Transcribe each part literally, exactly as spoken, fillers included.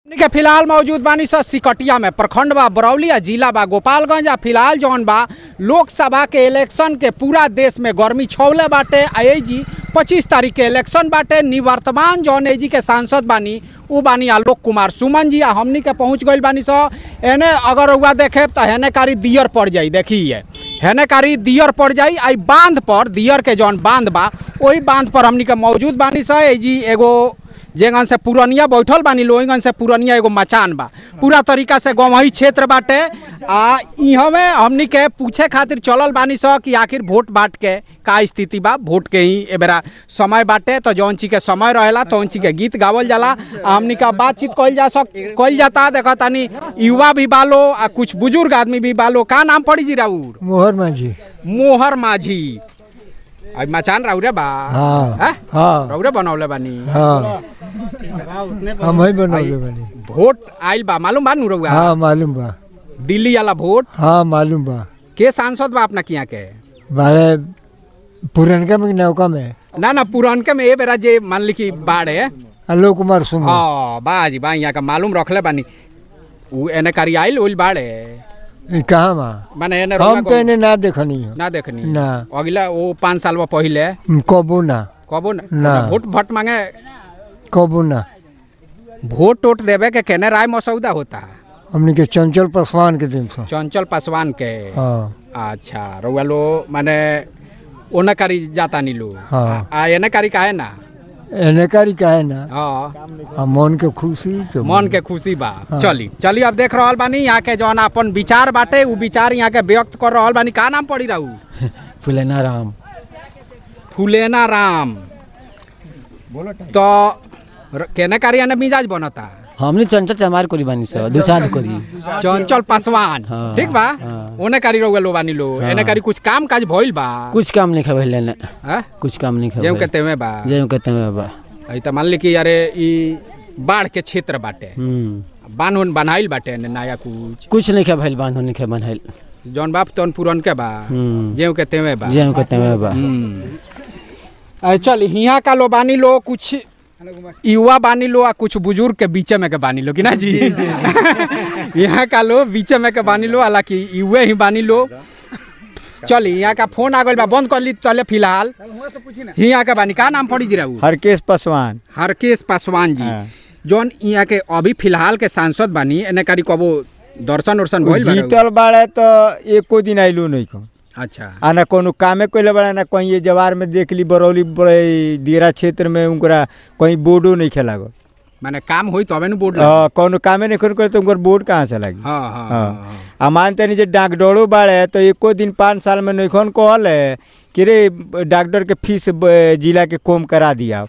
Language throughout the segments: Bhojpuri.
के फिलहाल मौजूद बानी सा सिकटिया में प्रखंड बा बरौली आ जिला बा गोपालगंज। आ फिलहाल जौन बा लोकसभा के इलेक्शन के पूरा देश में गर्मी छौले बाटे। आई जी पच्चीस तारीख के इलेक्शन बाटे। निवर्तमान जौन एजी के सांसद बानी उ बानी आलोक कुमार सुमन जी। आ हमनी के पहुँच गई बानी सो एने अगर हुआ देखे तो हेने कारी दियर पड़ जाई। देखिए हेने कारी दियर पड़ जाई। आई बांध पर दियर के जौन बांध बा वही बांध पर हमनी के मौजूद बानी सा। एजी एगो जेगन से पुरनिया बैठल बानी लोगन से पुरनिया एगो मचान बा पूरा तरीका से गवही क्षेत्र बाटे। आ इहमे हमनी के पूछे खातिर चलल बानी स कि आखिर वोट बाट के का स्थिति बा। वोट के ही ए बेरा समय बाटे तो जौन चीज के समय रहेला तो चीज के गीत गावल जाला। हमनी का बातचीत कइल जा सक कइल जाता। देखा तानी युवा भी बालो आ कुछ बुजुर्ग आदमी भी बालो। का नाम पड़ी जी राउर? मोहर माझी। मोहर माझी। अब मचान राउरे बा? हाँ हाँ राउरे बनौले बानी? हाँ हम ही बनौले बानी। वोट आइल बा मालूम बा नु रउआ? हाँ मालूम बा। दिल्ली वाला वोट? हाँ मालूम बा। के सांसद बा अपना किया के? बारे पुरनका में नौका में ना ना पुरानके में ए बेरा जे मान ली की बाढ़ है आलोक कुमार सुमन। हाँ बाजी बा यहाँ का मालूम रखले बानी। उ एने कारी आइल ओइल बाढ़ है कहाँ बा? माने एने हम तो इन्हें ना देखनी है। ना देखनी ना अगला वो पाँच साल पहले कबू ना कबो ना, ना। वोट भट मांगे कबू ना। वोट वोट देवे के केने राय मसौदा होता? हमने के चंचल पासवान के दिन से। चंचल पासवान के? हाँ अच्छा रउआ लो माने ओने कारी जाता नी लो। हाँ आ एने कारी काहे ना? एने कारी का है ना। हाँ मन के खुशी तो मन के खुशी बा। हाँ। चली चली अब देख रहल बानी यहाँ के जौन अपन विचार बाटे उ विचार यहाँ के व्यक्त कर रहल बानी। का नाम पड़ी रहू? फुलेना राम। फुलेना राम। तो केने कारी ने मिजाज बनता? हमने चंचल चमार कोरी बानी सो दुसाद कोरी चंचल पासवान। हाँ, ठीक बा। हाँ। ओने कारी रउआ लो बानी लो। हाँ। एने कारी कुछ काम काज भइल बा? कुछ काम नहीं खबल लेने। हैं? कुछ काम नहीं खबल जेउ कहते में बा? जेउ कहते में बा। आई त मान ली कि यारे ई बाढ़ के क्षेत्र बाटे। हम्म बांध उन बनाइल बाटे ने नया कुछ? कुछ नहीं खबल बांध नहीं खबल है जौन बाप तौन पुरन के बा। हम्म जेउ कहते में बा? जेउ कहते में बा। हम्म चल हिया का लो बानी लो कुछ युवा बानी लो आ कुछ बुजुर्ग के बीच में के बानी लो कि ना जी? यहाँ का लो बीच में के बानी लो हालांकि युवे ही बानी लो। चली यहाँ का फोन आ गइल बा बंद कर ली चले फिलहाल यहाँ का बानी। का नाम पड़ी जी रहू? हरकेश पासवान। हरकेश पासवान जी। हाँ। जौन यहाँ के अभी फिलहाल के सांसद बानी एने कारी कबो दर्शन उर्शन भइल बा? जीतल बाड़े तो एको दिन आइलो नहीं को। अच्छा आ ना कोनो कामे कोइले बड़ा ना कहीं ये जवार में देख ली बरौली बड़े दियरा क्षेत्र में उनकरा कहीं बोर्डो नहीं खेला गो। माने काम होई तबे नु बोर्ड हाँ कोनो कामे नहीं करे तो उनकर बोर्ड कहाँ से लगी? हाँ हाँ हाँ आ मानते नहीं जे डाकडोड़ो बाड़े तो एको दिन पाँच साल में नहीं खोन कहल है कि रे डॉक्टर के फीस जिला के कम करा दिया।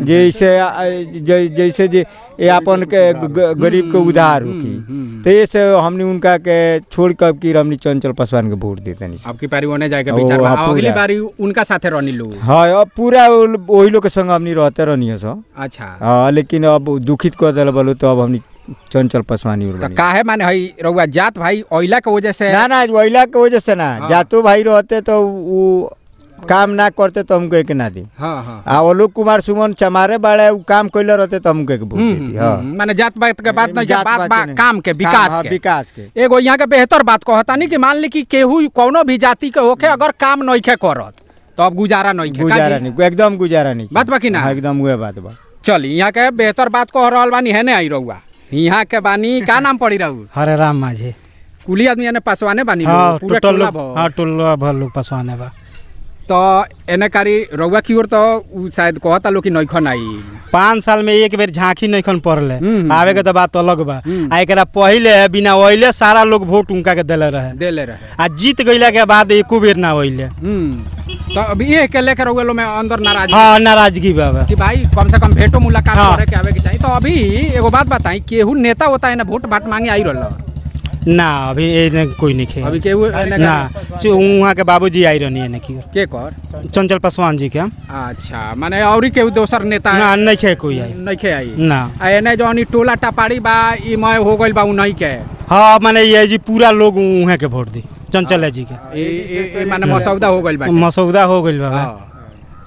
जैसे जैसे जे ये अपन के गरीब के उधार होकी तो ये से हमने उनका के छोड़ कर की हमने चंचल पासवान के वोट देते नहीं। अब की पारी होने जाएगा विचार बा। अगली बारी उनका साथे रहनी लो। हाँ अब पूरा वही लोग के संग हमने रहते रहनी है सो। अच्छा हाँ लेकिन अब दुखित कर दिल बोलो तो अब हमने चंचल पासवान ही तो काहे माने हई रउआ जात भाई ओइला के वजह से? ना ना ओइला के वजह से ना। जातो भाई रहते तो वो काम ना करते तो हमको एक ना दी। हाँ हाँ आ आलोक कुमार सुमन चमारे बाड़े उ काम कइले रहते तो हमको एक वोट देती। हां माने जात बात के बात नहीं के बात बा काम के विकास के विकास के। एगो यहाँ के बेहतर बात कहता नहीं कि मान ली कि केहू कोनो भी जाति के होके अगर काम नहीं के करत तो अब गुजारा नहीं के गुजारा नहीं एकदम गुजारा नहीं बात बा कि ना? एकदम वह बात बा। चल यहाँ के बेहतर बात कह रहल बानी है ने आई रहुआ यहाँ के बानी। का नाम पड़ी रहू? हरे राम माझी। कुली आदमी यानी पासवाने बानी हाँ पूरा टोला भ। हाँ टोला भर लोग पासवाने बा। तो एने कारी रउआ की ओर तो उ शायद कहता लो कि नइखन आई। पाँच साल में एक बेर झांकी नइखन पड़ले। हम्म, आवे के तो बात अलग बा। हम्म। आ एकरा पहिले बिना ओइले सारा लोग वोट उनका के देले रहे। देले रहे आ जीत गइला के बाद एको बेर ना ओइले। हम्म तो अभी ये के लेकर रउआ लो में अंदर नाराज हाँ नाराजगी बा कि भाई कम से कम भेंटो मुलाकात हाँ। करे के आवे के चाहिए। तो अभी एगो बात बताई केहू नेता होता है ना वोट बाट मांगे आई रहल ना अभी एने कोई नहीं खे। अभी केहू एने ना वहाँ के बाबूजी आई रहनी है की के कर चंचल पासवान जी के। अच्छा माने औरी केहू दोसर नेता ना नहीं खे कोई आई नइखे आई ना। आ एने जौन ई टोला टपाड़ी बा ई मय हो गइल बा उ नहीं के। हाँ माने ये जी पूरा लोग उहे के वोट दी चंचल जी के। ई ई माने मसौदा हो गइल बा मसौदा हो गइल बा।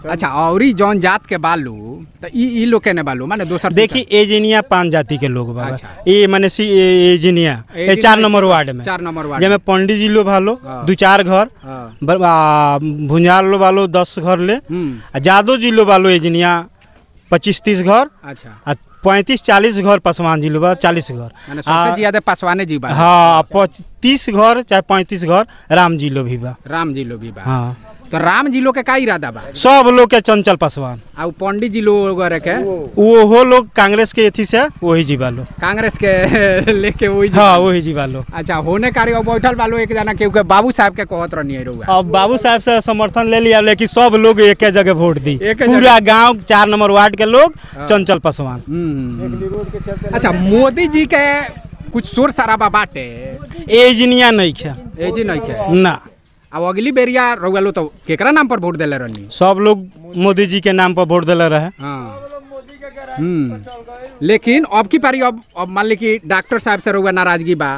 अच्छा और जौन जात के बालू तो ई ई लोग के ने बालू माने दोसर देखिए एजिनिया पांच जाति के लोग बाबा अच्छा। ये माने सी एजिनिया ये चार नंबर वार्ड में चार नंबर वार्ड जेमे पंडित जी लो भालो हाँ। दो चार घर हाँ। ब- आ, भुंजार लो वालो दस घर ले हम्म, आ जादो जी लो वालो एजिनिया पच्चीस तीस घर अच्छा आ पैंतीस चालीस घर पासवान जी लो बा चालीस घर माने सबसे ज्यादा पासवाने जी बा हाँ तीस घर चाहे पैंतीस घर राम जी लो भी बा राम जी लो भी बा हाँ तो राम जी लोग के का इरादा बा सब लोग के चंचल पासवान आ उ पंडित जी लोग के वो हो लोग कांग्रेस के एथी से वही जी वालो कांग्रेस के लेके वही जी हाँ बा। वही जी वालो अच्छा होने कार्य बैठल बालो एक जना के के बाबू साहब के कहत रहनी है रहुआ अब बाबू साहब से समर्थन ले लिया लेकिन सब लोग एक जगह वोट दी एके पूरा गांव चार नंबर वार्ड के लोग हाँ। चंचल पासवान हम्म। अच्छा मोदी जी के कुछ शोर शराबा बाटे एजनिया नहीं खे ए जी नहीं के ना अब अगली बेरिया रहुआ लो तो केकरा नाम पर वोट देले रहनी सब लोग मोदी जी के नाम पर वोट दिले रहे हाँ हम्म लेकिन अब की पारी अब अब मान ली कि डॉक्टर साहब से रहुआ नाराजगी बा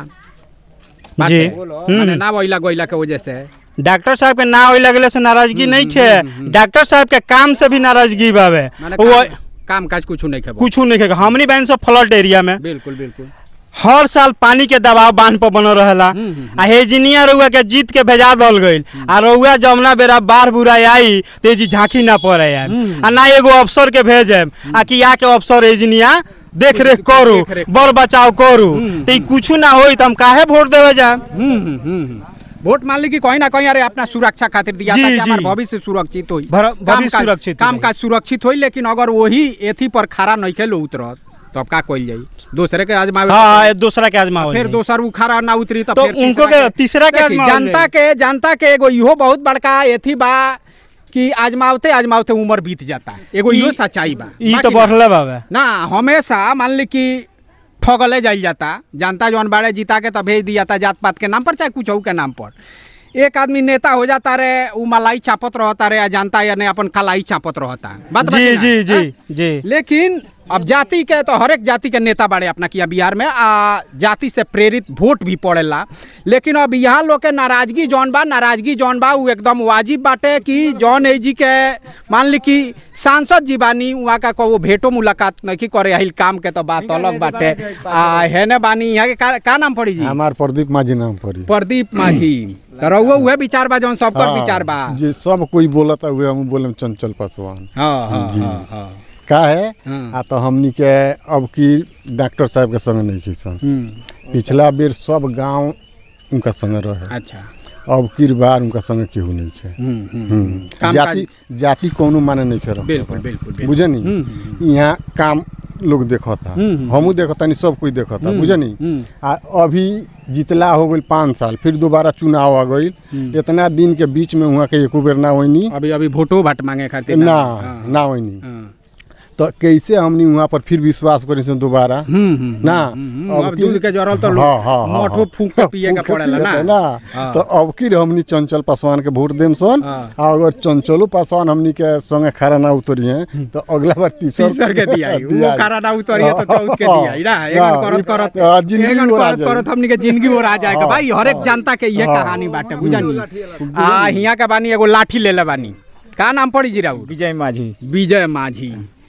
जी बाटे। हम्म। माने ना वहीला गोइला के वजह से डॉक्टर साहब के ना वही लगले से नाराजगी नहीं खे डॉक्टर साहब के काम से भी नाराजगी बावे माने वो काम, काम काज कुछ नहीं खेबो कुछ नहीं खे हमनी बहन सब फ्लड एरिया में बिल्कुल बिल्कुल हर साल पानी के दबाव बांध पर बनल रहेला आ हेजिनिया रउआ के जीत के भेजा दल गईल आ रउआ जमुना बेरा बाढ़ बुरा आई तेजी झांकी ना पड़े यार आ ना एगो अफसर के भेजे आ कि आके अफसर हेजिनिया देख रेख करू देख-रेख बड़ बचाव करू तो ई कुछ ना होई तो हम काहे वोट देवे जा हम्म हम्म, हम्म वोट मान ली कि कहीं ना कहीं अरे अपना सुरक्षा खातिर दिया जी, ताकि हमार जी। भविष्य सुरक्षित होई भर- भविष्य काम-काज- सुरक्षित काम होई। काज सुरक्षित होई लेकिन अगर वही एथी पर खड़ा नहीं खेलो उतरत तो अब का कइल जाई दूसरे के आजमावे हाँ दूसरा के आजमा फिर दोसर उ खड़ा ना उतरी तो तो फिर उनको के तीसरा के देखी, आजमावल जनता के जनता के एगो इहो बहुत बड़का एथी बा कि आजमावते आजमावते उम्र बीत जाता एगो इहो ई- सच्चाई बा ई तो बाकी ना- बढ़ले बाबे ना हमेशा मान ली कि ठगले जाइल जाता जनता जौन बाड़े जीता के तो भेज दिया जाता जात पात के नाम पर चाहे कुछ के नाम पर एक आदमी नेता हो जाता रे उ मलाई चापत रहता रे आ जनता यानी अपन कलाई चापत रहता बात जी बाकी ना, जी जी हैं? जी लेकिन अब जाति के तो हर एक जाति के नेता बाड़े अपना किया बिहार में आ जाति से प्रेरित वोट भी पड़ेला लेकिन अब यहाँ लोग के नाराजगी जौन बा नाराजगी जौन बा उ एकदम वाजिब बाटे कि जौन ए जी के मान ली कि सांसद जी बानी वहाँ का को भेंटो मुलाकात नहीं करे हिल काम के तो बात अलग बाटे आ हेने बानी यहाँ के का, का नाम पड़ी जी हमार प्रदीप माझी नाम पड़ी प्रदीप माझी तो रहुआ उहे विचार बा जौन सबकर विचार बा जी सब कोई बोलता हुए हम बोले चंचल पासवान हाँ हाँ जी। हाँ हाँ का है हाँ। आ तो हमनी के अब की डॉक्टर साहब के संगे नहीं खींचन हम्म, पिछला बेर सब गांव उनका संगे रहे अच्छा अब की बार उनका संगे केहू नहीं खे हम्म हम्म हम्म। काम जाति जाति कोनो माने नहीं खे रखत बिल्कुल बा। बिल्कुल बिल्कुल। बुझनी हम्म, यहाँ काम लोग देखता हम्म, हमू देखता नहीं सब कोई देखता हम्म, बुझनी हम्म। आ अभी जितला हो गई पाँच साल फिर दोबारा चुनाव आ गई इतना दिन के बीच में वहाँ के एको बेर ना होनी अभी अभी वोटो भट मांगे खातिर ना हाँ, ना होनी हाँ। तो कैसे हमनी वहाँ पर फिर विश्वास करी से दोबारा हम्म, हम्म, ना हम्म, अब अब की- दूध के जरूरत तो हाँ, हाँ, हाँ, मोठो हाँ। फूंक के पिए के फूंक के पड़ेला पिए के ना ना तो अब की हमनी चंचल पासवान के वोट देम सन हाँ। आ अगर चंचलो पासवान हमनी के संगे खड़ा ना उतरी हैं तो अगला बार तीसर तीसर के दिया वो कारा ना उतरिए तो चौथ के दिया ना हाँ, एगन करत करत हाँ, जिंदगी एगन ओर आ करत जाई। करत हमनी के जिंदगी और आ जाएगा हाँ, भाई हर एक हाँ, जनता के ये हाँ। कहानी बाटे बुझनी आ हिया के बानी एगो लाठी लेले बानी का नाम पड़ी जी राउ विजय माझी विजय माझी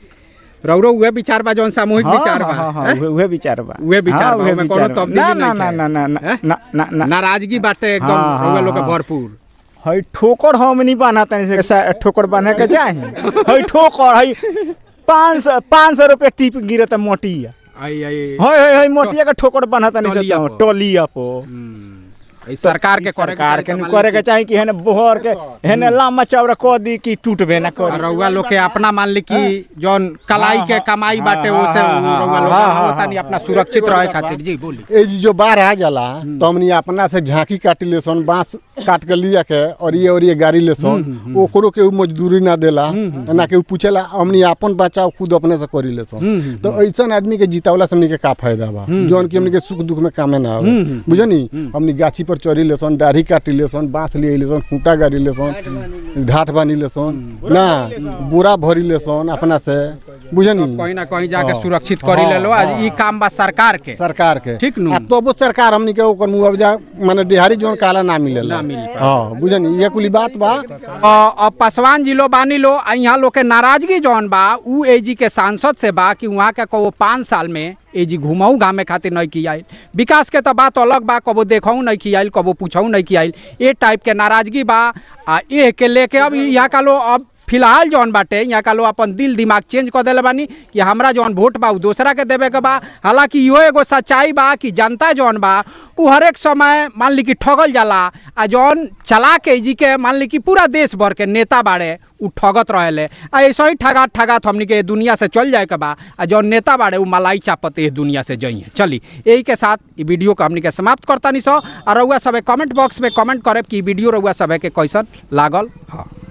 रौरो उहे विचार बा जौन सामूहिक विचार बा हाँ हाँ हैं? उहे- उहे विचार बा उहे विचार हाँ, बा, उहे ओमे कोनो विचार बा। तब्दीली ना नहीं ना है। ना ना ना हैं? ना ना ना नाराजगी बाटे एकदम हाँ, हाँ, रउआ लोग के हाँ। भरपूर हई ठोकर हम नहीं बना तनी से सा- ठोकर बने के चाही हई ठोकर हई पाँच सौ पाँच सौ रुपये टिप गिरे त मोटिया आई आई हई हई हई मोटिया के ठोकर बना तनी से टोलिया पर। टोलिया पो हम्म, ई सरकार के करे सरकार के चाही नहीं तो करे के चाही कि हेने बोहर के हेने लामा चौड़ा क दी कि टूटबे ना और करी रउआ लोग के अपना मान ली कि जौन कलाई के कमाई बाटे हाँ, ओसे हाँ, हाँ, रउआ लोग हाँ, हाँ, होता नहीं अपना सुरक्षित रहे खातिर जी बोली ए जी जो बाढ़ आ जाला तो हमनी अपना से झांकी काटी ले सन बांस काट के लिया के और ये और ये गाड़ी ले सन ओकरो के मजदूरी ना देला ना के पूछेला हमनी अपन बचाव खुद अपने से करी ले सन तो ऐसा आदमी के जितावला से हमनी के का फायदा बा जौन की हमनी के सुख दुख में कामे ना आवे बुझनी हमनी गाछी पर ऊपर चढ़ी लेसन, दाढ़ी काटी लेसन, बांस लिए लेसन, खूंटा गाड़ी लेसन, ढाट बानी लेसन ना, बोरा भरी लेसन अपना से, बुझनी कहीं ना कहीं जाके सुरक्षित करी ले लो। आज ई काम बा सरकार के, सरकार के ठीक नु। आ तो वो सरकार हमनी के ओकर मुआवजा माने दिहाड़ी जोन काला ना मिलेला, ना मिल हां बुझनी ये कुली बात बा। अब पासवान जी लो बानी लो, यहाँ लोग के नाराजगी जौन बा उ एजी के सांसद से बा कि वहाँ के कबो पाँच साल में एजी घुमाऊ गामे खातिर नहीं की आयल, विकास के तो बात अलग बा, कबो देखऊ नहीं की आयल, कबो पूछऊ नहीं की आयल, ये टाइप के नाराजगी बा। आ ये के लेके अब यहाँ का लो अब फिलहाल जौन बाटे यहाँ का लो अपन दिल दिमाग चेंज कर दिले बानी कि हमरा जौन वोट बा उ दूसरा के देवे के बा। हालांकि इहो एगो सच्चाई बा कि जनता जौन बा उ हर एक समय मान ली कि ठगल जाला, आ जौन चला के जी के मान ली कि पूरा देश भर के नेता बाड़े उ ठगत रहेले, आ ऐसा ही ठगात ठगात हमनी के दुनिया से चल जाए के बा, आ जौन नेता बाड़े उ मलाई चापत इस दुनिया से जइए। चली यही के साथ ई वीडियो को हमनी के समाप्त करता नहीं सो, और रउआ सब कमेंट बॉक्स में कमेंट करे कि वीडियो रउआ सब के कैसन लागल। हाँ।